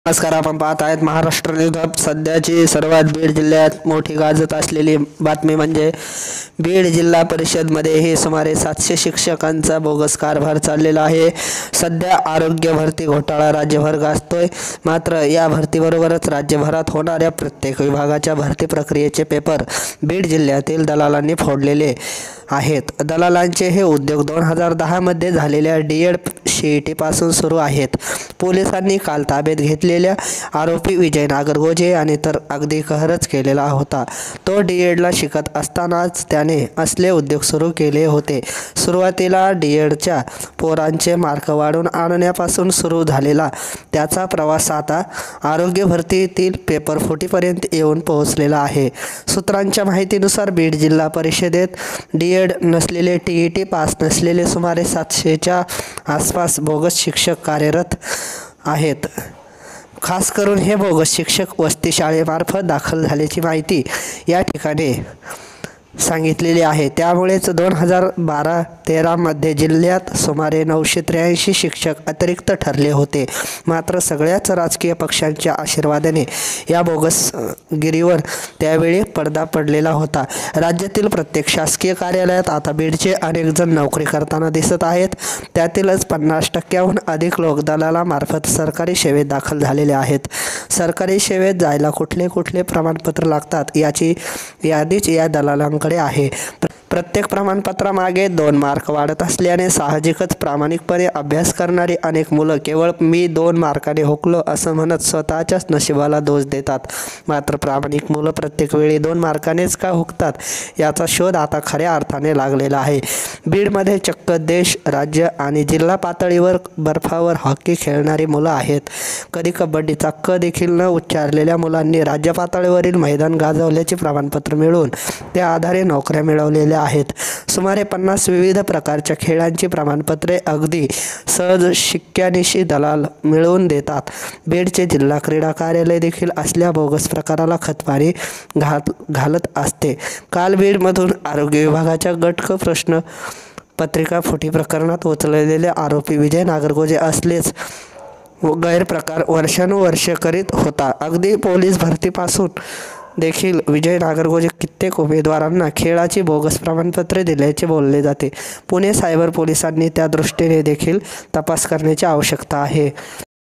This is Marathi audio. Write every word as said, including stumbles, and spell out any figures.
नमस्कार. आपण पाहत आहेत महाराष्ट्र न्यूज हब. सध्याची सर्वात बीड जिल्ह्यात मोठी गाजत असलेली बातमी म्हणजे बीड जिल्हा परिषदमध्ये हे सुमारे सातशे शिक्षकांचा बोगस कारभार चाललेला आहे. सध्या आरोग्य भरती घोटाळा राज्यभर गाजतोय. मात्र या भरतीबरोबरच राज्यभरात होणाऱ्या प्रत्येक विभागाच्या भरती प्रक्रियेचे पेपर बीड जिल्ह्यातील दलालांनी फोडलेले आहेत. दलालांचे हे उद्योग दोन हजार दहामध्ये झालेल्या डी एड सी ई टीपासून सुरू आहेत. पोलिसांनी काल ताब्यात घेतलेल्या आरोपी विजय नागरगोजे आणि तर अगदी कहरच केलेला होता. तो डी एडला शिकत असतानाच त्याने असले उद्योग सुरू केले होते. सुरुवातीला डी एडच्या पोरांचे मार्क वाढवून आणण्यापासून सुरू झालेला त्याचा प्रवास आता आरोग्य भरतीतील पेपर फुटीपर्यंत येऊन पोहोचलेला आहे. सूत्रांच्या माहितीनुसार बीड जिल्हा परिषदेत डी एड नसलेले, टी ई टी पास नसलेले सुमारे सातशेच्या आसपास बोगस शिक्षक कार्यरत आहेत. खास करून हे बोगस शिक्षक वसती शाळेमार्फत दाखल झाल्याची माहिती या ठिकाणी सांगितलेली आहे. त्यामुळेच दोन हजार बारा तेरामध्ये जिल्ह्यात सुमारे नऊशे त्र्याऐंशी शिक्षक अतिरिक्त ठरले होते. मात्र सगळ्याच राजकीय पक्षांच्या आशीर्वादाने या बोगसगिरीवर त्यावेळी पडदा पडलेला होता. राज्यातील प्रत्येक शासकीय कार्यालयात आता बीडचे अनेक जण नोकरी करताना दिसत आहेत. त्यातीलच पन्नास टक्क्याहून अधिक लोक दलालामार्फत सरकारी सेवेत दाखल झालेले आहेत. सरकारी सेवेत जायला कुठले कुठले प्रमाणपत्र लागतात याची यादीच या दलालांकडे आहे. प्रत्येक प्रमाणपत्रामागे दोन मार्क वाढत असल्याने साहजिकच प्रामाणिकपणे अभ्यास करणारी अनेक मुलं केवळ मी दोन मार्काने हुकलो असं म्हणत स्वतःच्याच नशिबाला दोष देतात. मात्र प्रामाणिक मुलं प्रत्येक वेळी दोन मार्कानेच का हुकतात याचा शोध आता खऱ्या अर्थाने लागलेला आहे. बीडमध्ये चक्क देश, राज्य आणि जिल्हा पातळीवर बर्फावर हॉकी खेळणारी मुलं आहेत. कधी कबड्डीचा क देखील न उच्चारलेल्या मुलांनी राज्य पातळीवरील मैदान गाजवल्याचे प्रमाणपत्र मिळवून त्या आधारे नोकऱ्या मिळवलेल्या आहेत. सुमारे पन्नास विविध प्रकारच्या खेळांची प्रमाणपत्रे अगदी सहज शिक्क्यानिशी दलाल मिळवून देतात. बीडचे जिल्हा क्रीडा कार्यालय देखील असल्या बोगस प्रकाराला खतपाणी घाल घालत असते. काल बीडमधून आरोग्य विभागाच्या गटक प्रश्न पत्रिका फुटी प्रकरणात उचललेले आरोपी विजय नागरगोजे असलेच गैरप्रकार वर्षानुवर्षे करीत होता. अगदी पोलीस भरतीपासून देखील विजय नागरगोजे कित्येक उमेदवारांना खेळाची बोगस प्रमाणपत्रे दिल्याचे बोलले जाते. पुणे सायबर पोलिसांनी त्या दृष्टीने देखील तपास करण्याची आवश्यकता आहे.